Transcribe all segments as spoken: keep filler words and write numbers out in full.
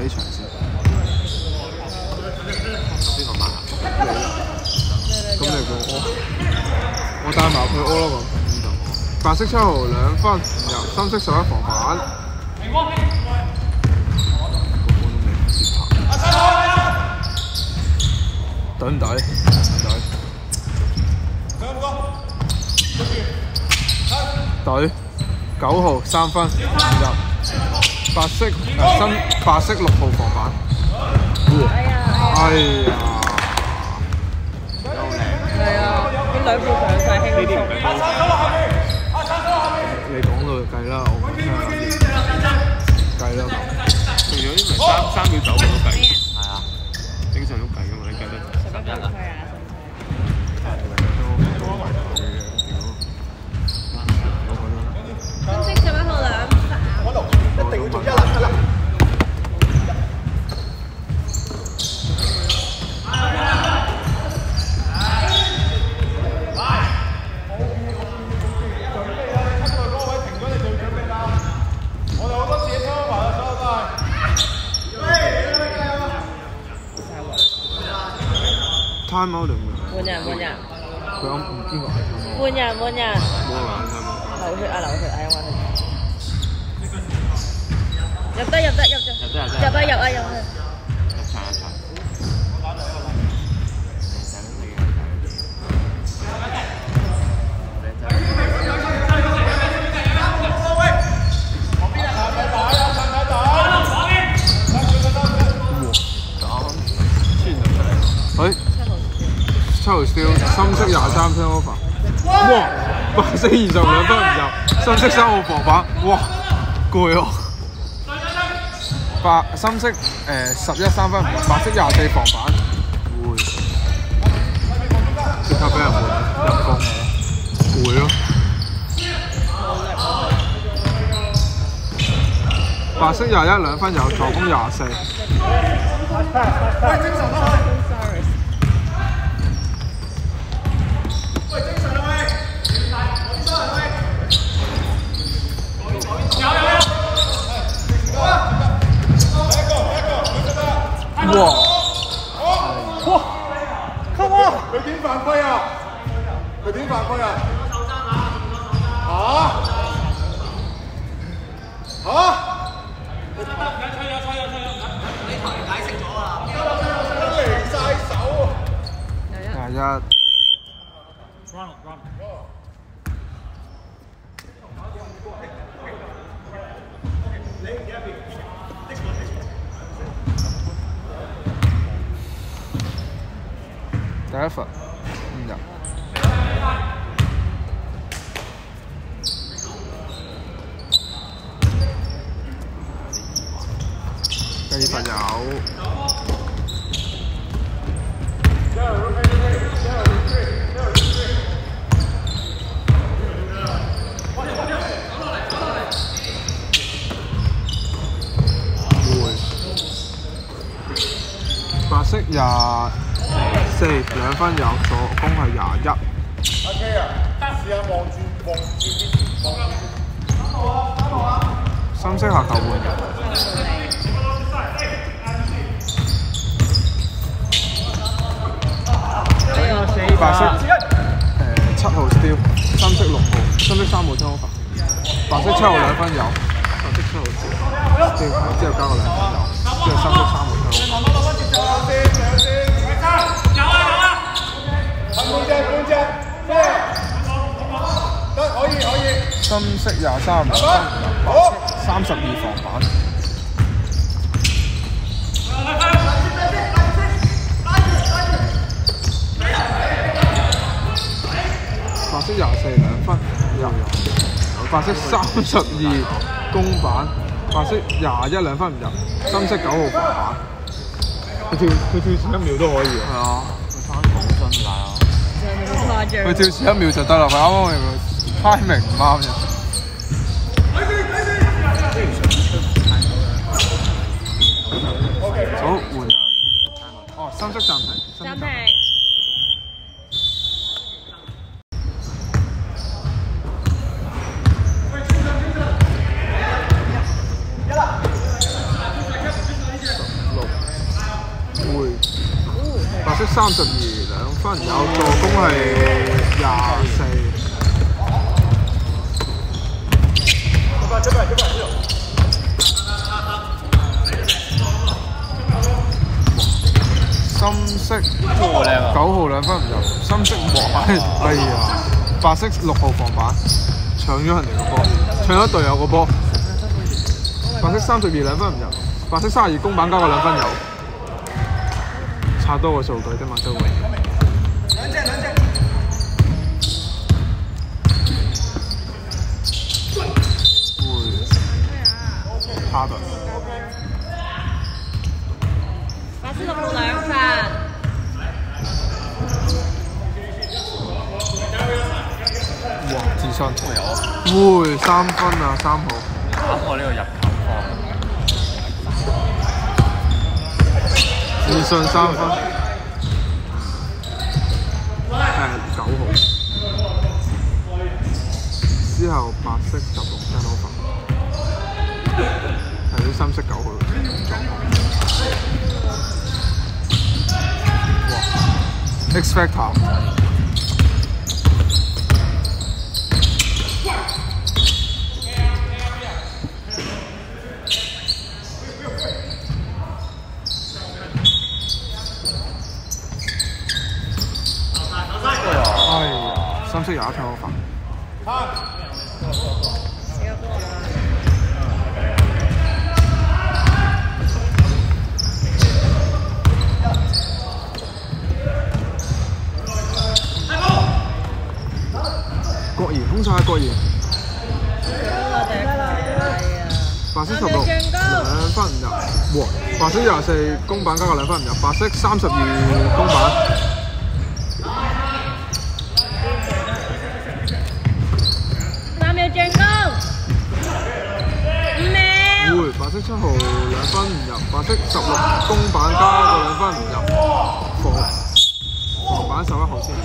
場先。 邊個買啊？ 咁你講我，我帶埋佢屙咯咁。白色七號兩分唔入，深色十一防反。等唔抵？隊九號三分唔入，白色誒深白色六號防反。哎呀！哎呀！ 係啊，啲兩副上晒輕鬆。 你講到就計啦，我真係計啦咁。 除咗啲咪三三秒九我都計。係啊，正常都計㗎嘛，你計得十一啊？ 深色十一號兩分。 一定要做一籃一籃。 time out 定換人換人。 佢啱唔邊個係 time out？ 換人換人。 冇人 time out。 流血啊流血啊！因為入得入得入得入得入啊入啊入啊！ 入場入場。 誒，七號 steal， 深色廿三 turnover， 哇！白色二十兩分唔入，深色三號防反，哇！攰喎！白深色誒十一三分唔入，白色廿四防反，會即刻俾人換入攻，攰咯！白色廿一兩分有，助攻廿四。喂，精神啊！喂，精神啊！喂，有有有！哇！哇 ！Come on！ 佢點犯規啊？佢點犯規啊？嚇？嚇？廿一。第一罰唔入。第二罰有。白色廿四兩分有，助攻係廿一。O K 啊，試下望住望住啲望住。三號啊，三號啊。深色下球換人。白色誒七號 steal， 深色六號，深色三號 turnover。白色七號兩分有，白色七號 steal， 之後加個兩分有，之後深色三號 turnover。有啊有啊！半隻半隻，得可以可以。深色廿三，白色三十二防反。白色廿四兩分，有白色三十二公板，白色廿一兩分唔入，深色九號防反。佢跳佢跳前一秒都可以喎。係啊，佢翻講真㗎啦。佢跳前一秒就得啦，佢啱啱佢 timing 唔啱啫。好換人。哦，深色暫停。 暫停。 色三十二兩分，有助攻係廿四。深色九號兩分唔入，深色黃哎呀，白色六號防板，搶咗人哋個波，搶咗隊友個波。白色三十二兩分唔入，白色三十二公板加個兩分有，差多個數據啫嘛，周圍。兩隻兩隻。會。差隊。 白色六號兩分。 哇！自信。會三分啊，三號。 打破呢個入球方。 自信三分。誒九號。之後白色十六 turnover。係啲深色九號。哇 ！X Factor。深色廿一 turnover。國賢空晒國賢。白色十六兩分唔入，哇！白色廿四公板加個兩分唔入，白色三十二公板。三秒進攻，五秒。會白色七號兩分唔入，白色十六公板加個兩分唔入，防防板十一號先。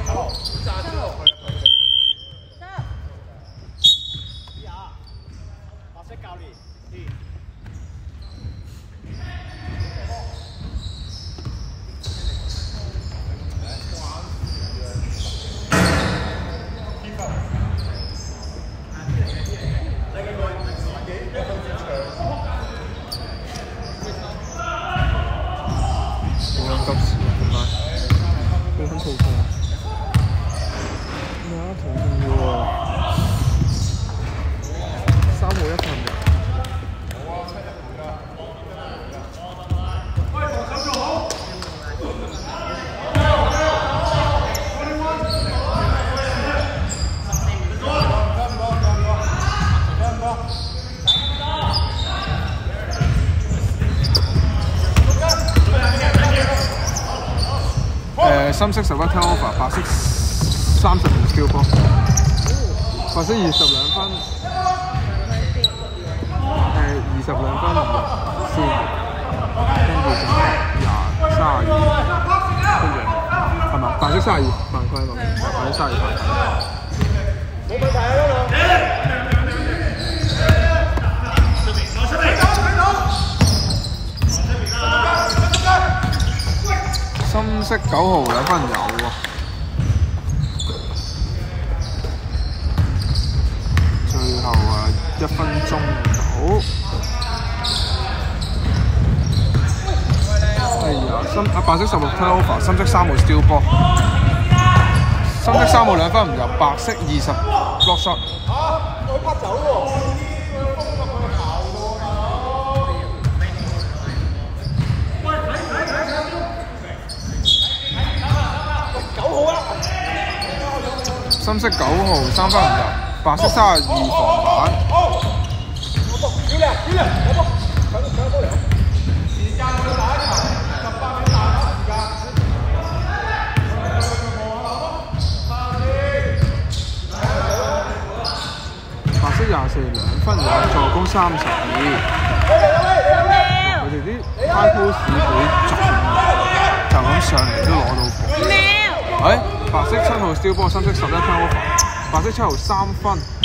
深色十一 turnover， 白色三十二 skill 波，白色二十兩分，誒二十兩分唔入先，跟住就廿三十二，跟住係嘛？白色三十二犯規咯，白色三十二犯規。冇問題啊，嗰度。深色九號兩分有喎，最後啊一分鐘到。哎呀，深啊白色十六 turnover， 深色三號 steal 波，深色三號兩分唔入，白色二十 block shot。嚇！佢拍走喎。深色九號三分唔入，白色三十二防板。白色廿四兩分有助攻三十二。佢哋啲 high post 會就咁上嚟都攞到波。誒、哎，白色七號 steal 波，深色十一 turnover， 白色七號三分。